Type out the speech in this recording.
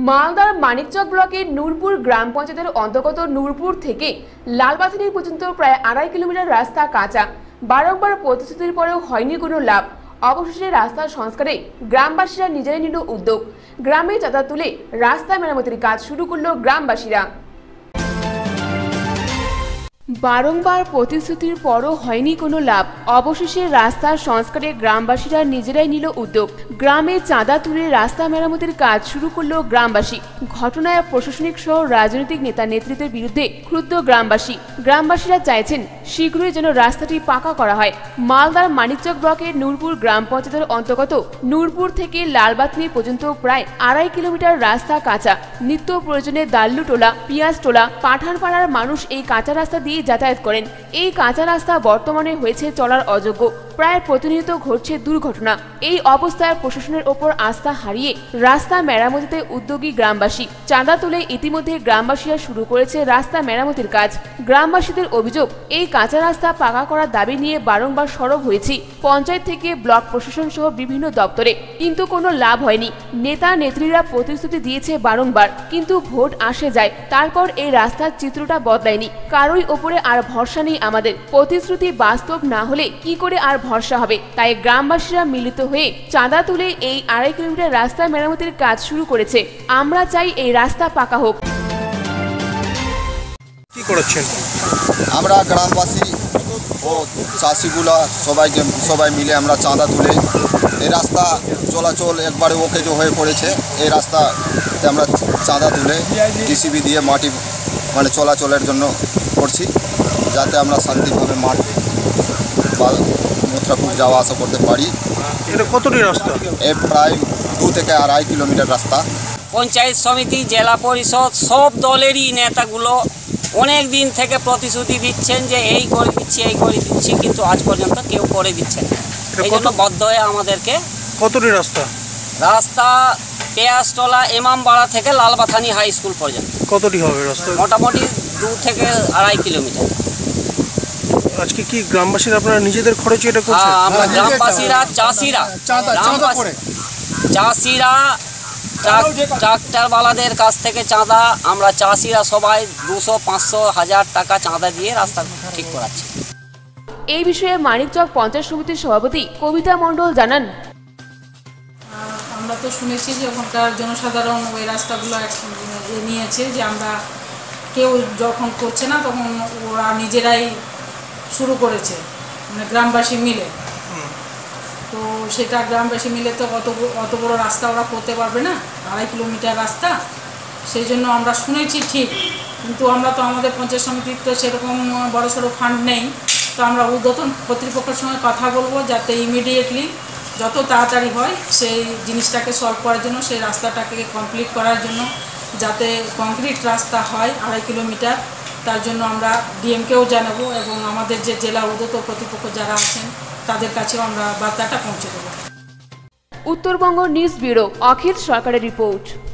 মালদার মানিকচক ব্লকের নূরপুর গ্রাম পঞ্চায়েতের অন্তর্গত নূরপুর থেকে লালবাথানি পর্যন্ত প্রায় 2.5 কিলোমিটার রাস্তা কাঁচা। বারংবার প্রতিশ্রুতির পরেও হয়নি কোনো লাভ। অবশেষে রাস্তা সংস্কারে গ্রামবাসীরা নিজেরাই নিল উদ্যোগ। গ্রামে চাঁদা তুলে রাস্তা মেরামতির কাজ শুরু করলো গ্রামবাসীরা। বারংবার প্রতিশ্রুতির পরও হয়নি কোনো লাভ। অবশেষে রাস্তার সংস্কারে গ্রামবাসীরা নিজেরাই নিল উদ্যোগ। গ্রামে চাঁদা তুলে রাস্তা মেরামতির কাজ শুরু করলো গ্রামবাসী। ঘটনায় প্রশাসনিক সহ রাজনৈতিক নেতা নেতৃত্বের বিরুদ্ধে ক্ষুব্ধ গ্রামবাসী। গ্রামবাসীরা চাইছেন শীঘ্রই যেন রাস্তাটি পাকা করা হয়। মালদার মানিকচক ব্লকের নূরপুর গ্রাম পঞ্চায়েতের অন্তর্গত নূরপুর থেকে লালবাথানি পর্যন্ত প্রায় 2.5 কিলোমিটার রাস্তা কাঁচা। নিত্য প্রয়োজনে দাল্লুটোলা, পিঁয়াজটোলা, পাঠানপাড়ার মানুষ এই কাঁচা রাস্তা দিয়ে যাতায়াত করেন। এই কাঁচা রাস্তা বর্তমানে হয়েছে চলার অযোগ্য। প্রায় প্রতিনিয়ত ঘটছে দুর্ঘটনা। এই অবস্থায় প্রশাসনের ওপর আস্থা হারিয়ে রাস্তা মেরামতিতে উদ্যোগী গ্রামবাসী। চাঁদা তুলে ইতিমধ্যে গ্রামবাসীরা শুরু করেছে রাস্তা মেরামতির কাজ। গ্রামবাসীদের অভিযোগ, এই কাঁচা রাস্তা পাকা করার দাবি নিয়ে বারংবার সরব হয়েছি পঞ্চায়েত থেকে ব্লক প্রশাসন সহ বিভিন্ন দপ্তরে, কিন্তু কোনো লাভ হয়নি। নেতা নেত্রীরা প্রতিশ্রুতি দিয়েছে বারংবার, কিন্তু ভোট আসে যায়, তারপর এই রাস্তার চিত্রটা বদলায়নি। কারোই ওপরে আর ভরসা নেই আমাদের। প্রতিশ্রুতি বাস্তব না হলে কি করে আর ভরসা হবে? তাই গ্রামবাসীরা মিলিত হয়ে চাঁদা তুলে এই 2.5 কিলোমিটার রাস্তা মেরামতির কাজ শুরু করেছে। আমরা চাই এই রাস্তা পাকা হোক। কি করেছেন? আমরা গ্রামবাসী ও চাষিগুলা সবাই মিলে আমরা চাঁদা তুলে এই রাস্তা চলাচল একবারে ওকেজো হয়ে পড়েছে। এই রাস্তাতে আমরা চাঁদা তুলে ডিসিবি দিয়ে মাটি চলাচলের জন্য করছি, যাতে আমরা শান্তিভাবে মাঠ বা মথুরাপুর যাওয়া আসা করতে পারি। এটা কতটি রাস্তা? এ প্রায় 2 থেকে 2.5 কিলোমিটার রাস্তা। পঞ্চায়েত সমিতি, জেলা পরিষদ সব দলেরই নেতাগুলো অনেক দিন থেকে প্রতিশ্রুতি দিচ্ছেন যে এই করে দিচ্ছি, কিন্তু আজ পর্যন্ত কেউ করে দিচ্ছে না। এই জন্য বাধ্য হয়ে আমাদেরকে। কতটি রাস্তা? রাস্তা পেঁয়াজতলা ইমামবাড়া থেকে লালবাথানি হাই স্কুল পর্যন্ত। কতটি হবে রাস্তা? মোটামুটি 2 থেকে 2.5 কিলোমিটার। আজকে কি গ্রামবাসীরা আপনারা নিজেদের খরচে এটা করছেন? আমরা গ্রামবাসীরা, চাষিরা, ট্রাক্টরওয়ালাদের কাছ থেকে চাঁদা, আমরা চাষিরা সবাই 200, 500, 1000 টাকা চাঁদা দিয়ে রাস্তা ঠিক করাচ্ছি। এই বিষয়ে মানিকচক পঞ্চায়েত সমিতির সভাপতি কবিতা মণ্ডল জানান, আমরা তো শুনেছি যে ওখানকার জনসাধারণ ওই রাস্তাগুলো নিয়েছে, যে আমরা কেউ যখন করছে না তখন ওরা নিজেরাই শুরু করেছে, গ্রামবাসী মিলে। তো সেটা গ্রামবাসী মিলে তো অত বড় রাস্তা ওরা করতে পারবে না, 2.5 কিলোমিটার রাস্তা। সেই জন্য আমরা শুনেছি ঠিক, কিন্তু আমরা তো আমাদের পঞ্চায়েত সমিতির তো সেরকম বড়সড় ফান্ড নেই। তো আমরা ঊর্ধ্বতন কর্তৃপক্ষের সঙ্গে কথা বলবো, যাতে ইমিডিয়েটলি যত তাড়াতাড়ি হয় সেই জিনিসটাকে সলভ করার জন্য, সেই রাস্তাটাকে কমপ্লিট করার জন্য, যাতে কংক্রিট রাস্তা হয় 2.5 কিলোমিটার। তার জন্য আমরা ডিএমকেও জানাবো এবং আমাদের যে জেলা ঊর্ধ্বতন কর্তৃপক্ষ যারা আছেন তাদের কাছেও আমরা বার্তাটা পৌঁছে দেবো। উত্তরবঙ্গ নিউজ ব্যুরো, অখিল সরকারের রিপোর্ট।